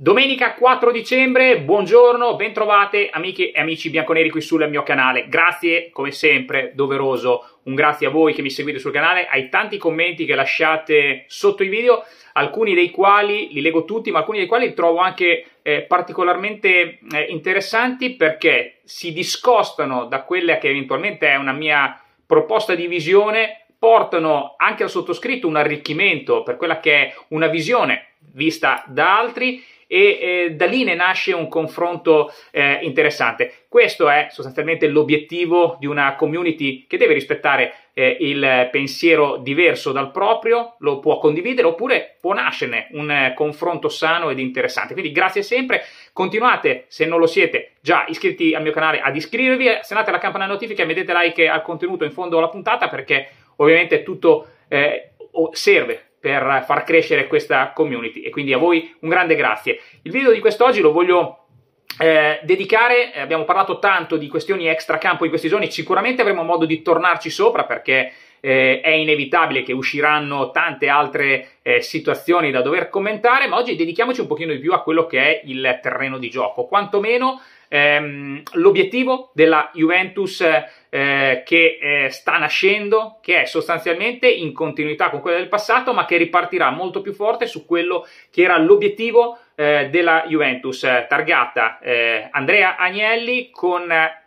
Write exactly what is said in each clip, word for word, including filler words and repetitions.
Domenica quattro dicembre, buongiorno, bentrovate amiche e amici bianconeri qui sul mio canale. Grazie, come sempre, doveroso, un grazie a voi che mi seguite sul canale, ai tanti commenti che lasciate sotto i video, alcuni dei quali li leggo tutti, ma alcuni dei quali li trovo anche eh, particolarmente eh, interessanti perché si discostano da quella che eventualmente è una mia proposta di visione, portano anche al sottoscritto un arricchimento per quella che è una visione vista da altri e eh, da lì ne nasce un confronto eh, interessante. Questo è sostanzialmente l'obiettivo di una community che deve rispettare eh, il pensiero diverso dal proprio, lo può condividere oppure può nascerne un eh, confronto sano ed interessante. Quindi grazie sempre, continuate, se non lo siete già iscritti al mio canale, ad iscrivervi, azionate la campanella notifiche e mettete like al contenuto in fondo alla puntata perché ovviamente tutto eh, serve per far crescere questa community e quindi a voi un grande grazie. Il video di quest'oggi lo voglio eh, dedicare, eh, abbiamo parlato tanto di questioni extracampo in questi giorni, sicuramente avremo modo di tornarci sopra perché eh, è inevitabile che usciranno tante altre eh, situazioni da dover commentare, ma oggi dedichiamoci un pochino di più a quello che è il terreno di gioco, quantomeno ehm, l'obiettivo della Juventus Eh, che eh, sta nascendo, che è sostanzialmente in continuità con quella del passato, ma che ripartirà molto più forte su quello che era l'obiettivo eh, della Juventus, eh, targata eh, Andrea Agnelli con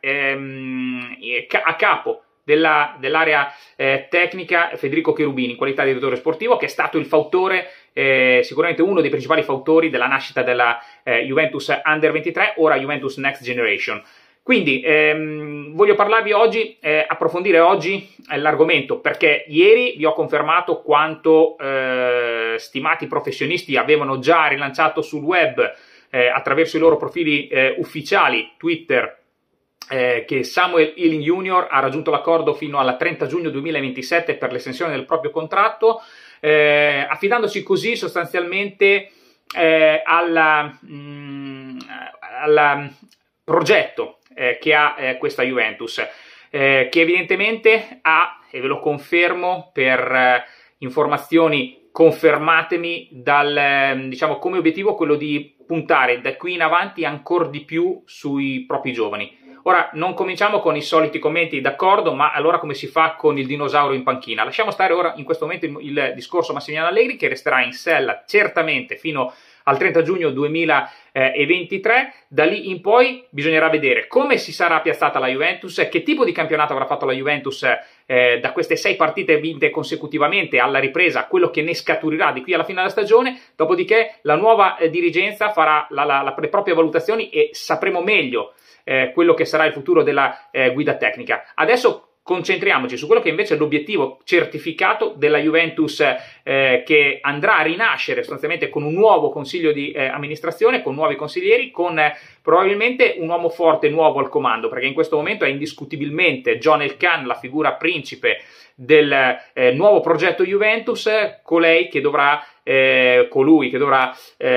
ehm, a capo dell'area dell eh, tecnica Federico Cherubini in qualità di direttore sportivo, che è stato il fautore, eh, sicuramente uno dei principali fautori della nascita della eh, Juventus Under ventitré, ora Juventus Next Generation. Quindi ehm, voglio parlarvi oggi, eh, approfondire oggi eh, l'argomento perché ieri vi ho confermato quanto eh, stimati professionisti avevano già rilanciato sul web eh, attraverso i loro profili eh, ufficiali Twitter eh, che Samuel Ealing junior ha raggiunto l'accordo fino al trenta giugno duemilaventisette per l'estensione del proprio contratto, eh, affidandosi così sostanzialmente eh, alla, mh, alla progetto Eh, che ha eh, questa Juventus, eh, che evidentemente ha, e ve lo confermo per eh, informazioni confermatemi, dal, eh, diciamo, come obiettivo quello di puntare da qui in avanti ancora di più sui propri giovani. Ora non cominciamo con i soliti commenti, d'accordo, ma allora come si fa con il dinosauro in panchina? Lasciamo stare ora in questo momento il, il discorso Massimiliano Allegri, che resterà in sella certamente fino al trenta giugno duemilaventitré, da lì in poi bisognerà vedere come si sarà piazzata la Juventus, che tipo di campionato avrà fatto la Juventus eh, da queste sei partite vinte consecutivamente alla ripresa, quello che ne scaturirà di qui alla fine della stagione, dopodiché la nuova eh, dirigenza farà la, la, la, le proprie valutazioni e sapremo meglio eh, quello che sarà il futuro della eh, guida tecnica. Adesso concentriamoci su quello che invece è l'obiettivo certificato della Juventus eh, che andrà a rinascere sostanzialmente con un nuovo consiglio di eh, amministrazione, con nuovi consiglieri, con eh, probabilmente un uomo forte nuovo al comando, perché in questo momento è indiscutibilmente John Elkann la figura principe del eh, nuovo progetto Juventus, colei che dovrà eh, colui che dovrà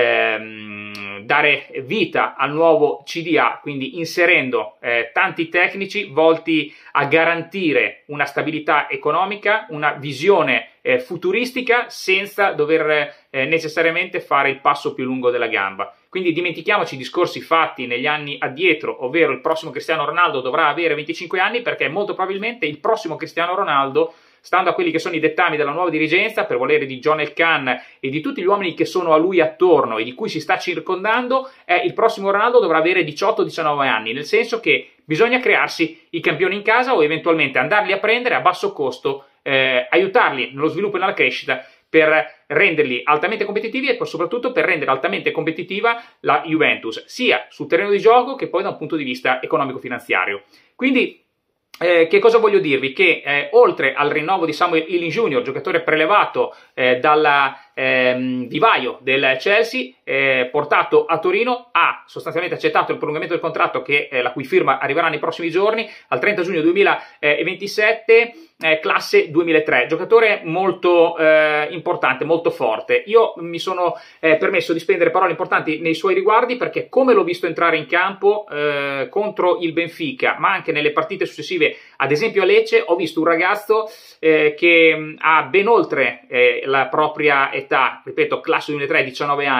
ehm, dare vita al nuovo C D A, quindi inserendo eh, tanti tecnici volti a garantire una stabilità economica, una visione eh, futuristica senza dover eh, necessariamente fare il passo più lungo della gamba. Quindi dimentichiamoci i discorsi fatti negli anni addietro, ovvero il prossimo Cristiano Ronaldo dovrà avere venticinque anni, perché molto probabilmente il prossimo Cristiano Ronaldo, stando a quelli che sono i dettami della nuova dirigenza, per volere di John Elkann e di tutti gli uomini che sono a lui attorno e di cui si sta circondando, è il prossimo Ronaldo dovrà avere diciotto diciannove anni, nel senso che bisogna crearsi i campioni in casa o eventualmente andarli a prendere a basso costo, eh, aiutarli nello sviluppo e nella crescita per renderli altamente competitivi e soprattutto per rendere altamente competitiva la Juventus, sia sul terreno di gioco che poi da un punto di vista economico-finanziario. Quindi Eh, che cosa voglio dirvi? Che eh, oltre al rinnovo di Samuel Ealing junior, giocatore prelevato eh, dal ehm, vivaio del Chelsea, eh, portato a Torino, ha sostanzialmente accettato il prolungamento del contratto che, eh, la cui firma arriverà nei prossimi giorni, al trenta giugno duemilaventisette, eh, classe duemilatré, giocatore molto eh, importante, molto forte. Io mi sono eh, permesso di spendere parole importanti nei suoi riguardi perché come l'ho visto entrare in campo eh, contro il Benfica, ma anche nelle partite successive, ad esempio a Lecce, ho visto un ragazzo eh, che ha ben oltre eh, la propria età, ripeto, classe duemilatré, diciannove anni,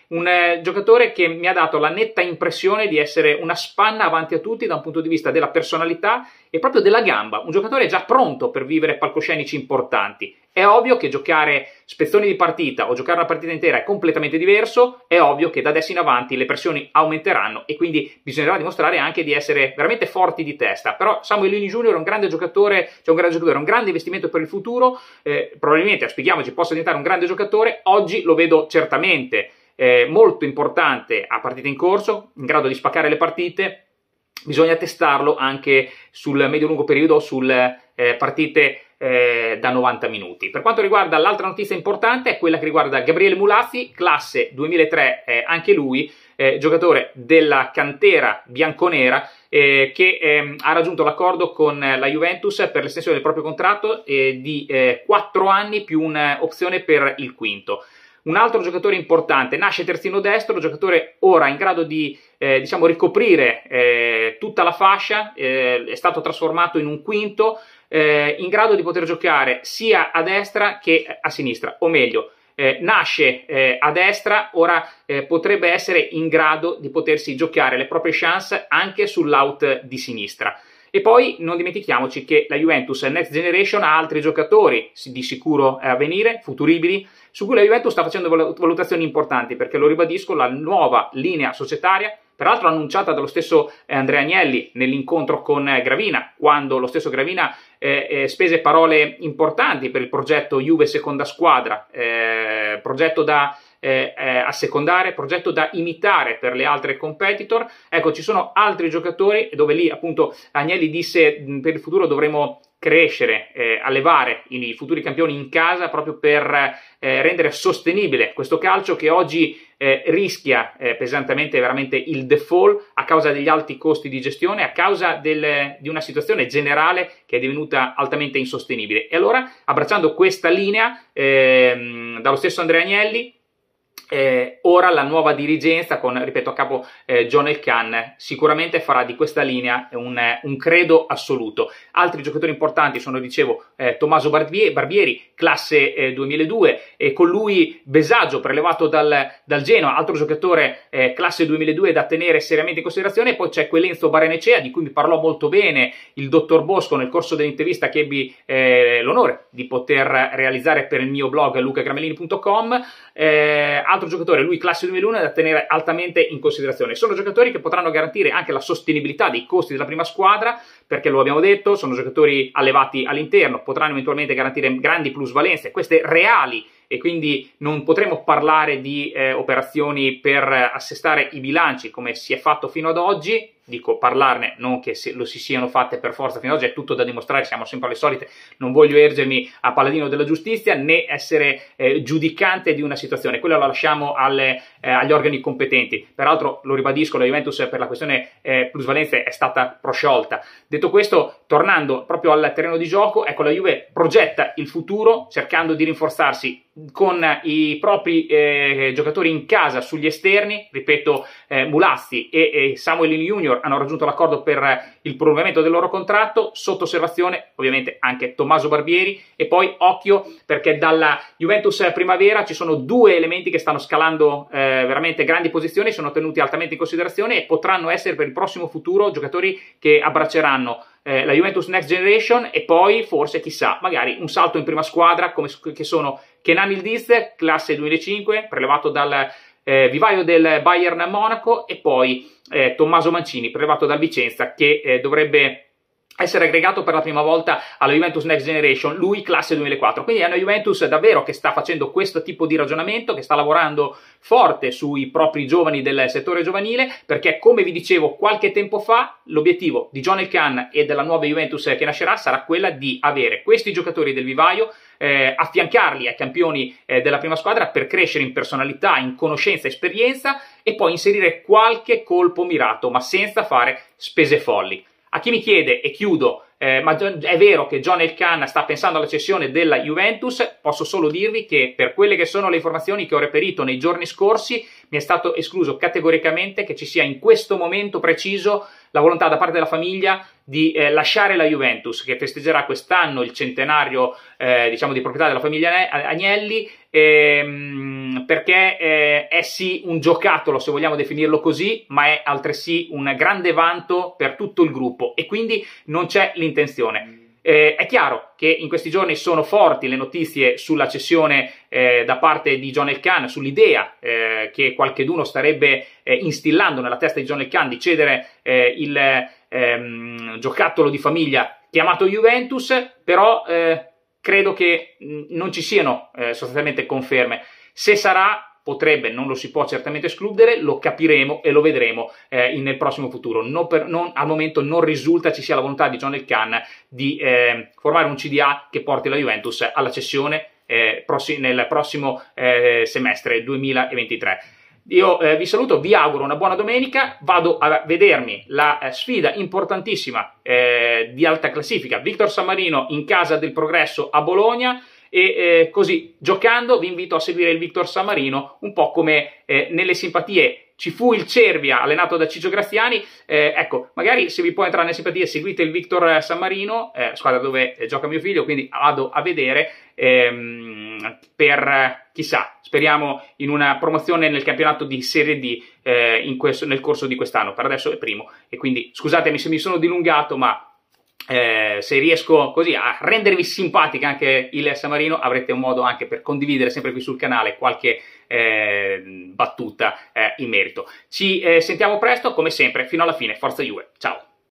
un eh, giocatore che mi ha dato la netta impressione di essere una spanna avanti a tutti da un punto di vista della personalità e proprio della gamba, un giocatore già pronto per vivere palcoscenici importanti. È ovvio che giocare spezzoni di partita o giocare una partita intera è completamente diverso, è ovvio che da adesso in avanti le pressioni aumenteranno e quindi bisognerà dimostrare anche di essere veramente forti di testa. Però Samuel Lini Junior è un grande giocatore, cioè un grande giocatore, un grande investimento per il futuro, eh, probabilmente, auspichiamoci, possa diventare un grande giocatore. Oggi lo vedo certamente eh, molto importante a partite in corso, in grado di spaccare le partite. Bisogna testarlo anche sul medio-lungo periodo, sulle eh, partite eh, da novanta minuti. Per quanto riguarda l'altra notizia importante è quella che riguarda Gabriele Mulazzi, classe duemilatré, eh, anche lui, eh, giocatore della cantera bianconera, eh, che eh, ha raggiunto l'accordo con la Juventus per l'estensione del proprio contratto eh, di eh, quattro anni più un'opzione per il quinto. Un altro giocatore importante, nasce terzino destro, giocatore ora in grado di eh, diciamo ricoprire eh, tutta la fascia, eh, è stato trasformato in un quinto, eh, in grado di poter giocare sia a destra che a sinistra, o meglio, eh, nasce eh, a destra, ora eh, potrebbe essere in grado di potersi giocare le proprie chance anche sull'out di sinistra. E poi non dimentichiamoci che la Juventus Next Generation ha altri giocatori di sicuro a venire, futuribili, su cui la Juventus sta facendo valutazioni importanti, perché lo ribadisco, la nuova linea societaria, peraltro annunciata dallo stesso Andrea Agnelli nell'incontro con Gravina, quando lo stesso Gravina eh, eh, spese parole importanti per il progetto Juve seconda squadra, eh, progetto da eh, eh, assecondare, progetto da imitare per le altre competitor. Ecco, ci sono altri giocatori dove lì appunto Agnelli disse mh, per il futuro dovremo crescere, eh, allevare i futuri campioni in casa proprio per eh, rendere sostenibile questo calcio che oggi eh, rischia eh, pesantemente veramente il default a causa degli alti costi di gestione, a causa del, di una situazione generale che è divenuta altamente insostenibile. E allora, abbracciando questa linea ehm, dallo stesso Andrea Agnelli, Eh, ora la nuova dirigenza con, ripeto, a capo eh, John Elkann sicuramente farà di questa linea un, un credo assoluto. Altri giocatori importanti sono, dicevo, eh, Tommaso Barbieri, classe eh, duemiladue, e con lui Besagio, prelevato dal, dal Genoa, altro giocatore eh, classe duemiladue da tenere seriamente in considerazione. E poi c'è quell'Enzo Barrenecea di cui mi parlò molto bene il dottor Bosco nel corso dell'intervista che ebbi eh, l'onore di poter realizzare per il mio blog luca gramellini punto com. Eh, altro giocatore, lui classe duemilauno, da tenere altamente in considerazione. Sono giocatori che potranno garantire anche la sostenibilità dei costi della prima squadra, perché lo abbiamo detto, sono giocatori allevati all'interno, potranno eventualmente garantire grandi plusvalenze, queste reali, e quindi non potremo parlare di eh, operazioni per assestare i bilanci come si è fatto fino ad oggi. Dico parlarne, non che se lo si siano fatte per forza fino ad oggi, è tutto da dimostrare, siamo sempre alle solite, non voglio ergermi a paladino della giustizia né essere eh, giudicante di una situazione, quello lo lasciamo alle, eh, agli organi competenti. Peraltro, lo ribadisco, la Juventus per la questione eh, plusvalenze è stata prosciolta. Detto questo, tornando proprio al terreno di gioco, ecco, la Juve progetta il futuro cercando di rinforzarsi con i propri eh, giocatori in casa sugli esterni. Ripeto, eh, Mulazzi e, e Samuel Lini Junior hanno raggiunto l'accordo per il prolungamento del loro contratto, sotto osservazione ovviamente anche Tommaso Barbieri. E poi occhio, perché dalla Juventus Primavera ci sono due elementi che stanno scalando eh, veramente grandi posizioni, sono tenuti altamente in considerazione e potranno essere per il prossimo futuro giocatori che abbracceranno eh, la Juventus Next Generation e poi forse, chissà, magari un salto in prima squadra, come che sono Kenan Yildiz, classe duemilacinque, prelevato dal eh, vivaio del Bayern Monaco, e poi eh, Tommaso Mancini, prelevato dal Vicenza, che eh, dovrebbe essere aggregato per la prima volta alla Juventus Next Generation, lui classe duemilaquattro. Quindi è una Juventus davvero che sta facendo questo tipo di ragionamento, che sta lavorando forte sui propri giovani del settore giovanile, perché, come vi dicevo qualche tempo fa, l'obiettivo di John Elkann e della nuova Juventus che nascerà sarà quella di avere questi giocatori del vivaio, Eh, affiancarli ai campioni eh, della prima squadra per crescere in personalità, in conoscenza, esperienza, e poi inserire qualche colpo mirato, ma senza fare spese folli. A chi mi chiede, e chiudo, eh, ma è vero che John Elkann sta pensando alla cessione della Juventus, posso solo dirvi che per quelle che sono le informazioni che ho reperito nei giorni scorsi mi è stato escluso categoricamente che ci sia in questo momento preciso la volontà da parte della famiglia di eh, lasciare la Juventus, che festeggerà quest'anno il centenario eh, diciamo di proprietà della famiglia Agnelli, ehm, perché eh, è sì un giocattolo, se vogliamo definirlo così, ma è altresì un grande vanto per tutto il gruppo e quindi non c'è l'intenzione. Eh, è chiaro che in questi giorni sono forti le notizie sulla cessione eh, da parte di John Elkann, sull'idea eh, che qualcheduno starebbe eh, instillando nella testa di John Elkann di cedere eh, il ehm, giocattolo di famiglia chiamato Juventus, però eh, credo che mh, non ci siano eh, sostanzialmente conferme. Se sarà, potrebbe, non lo si può certamente escludere, lo capiremo e lo vedremo eh, nel prossimo futuro. Non per, non, al momento non risulta ci sia la volontà di John Elkann di eh, formare un C D A che porti la Juventus alla cessione eh, prossi, nel prossimo eh, semestre duemilaventitré. Io eh, vi saluto, vi auguro una buona domenica, vado a vedermi la eh, sfida importantissima eh, di alta classifica, Victor San Marino in casa del Progresso a Bologna, e eh, così giocando vi invito a seguire il Victor San Marino un po' come eh, nelle simpatie ci fu il Cervia allenato da Ciccio Graziani, eh, ecco, magari se vi può entrare nelle simpatie seguite il Victor San Marino, eh, squadra dove eh, gioca mio figlio, quindi vado a vedere ehm, per, chissà, speriamo in una promozione nel campionato di Serie D eh, in questo, nel corso di quest'anno. Per adesso è primo e quindi scusatemi se mi sono dilungato, ma Eh, se riesco così a rendervi simpatica anche il San Marino, avrete un modo anche per condividere sempre qui sul canale qualche eh, battuta eh, in merito. Ci eh, sentiamo presto, come sempre, fino alla fine. Forza Juve, ciao!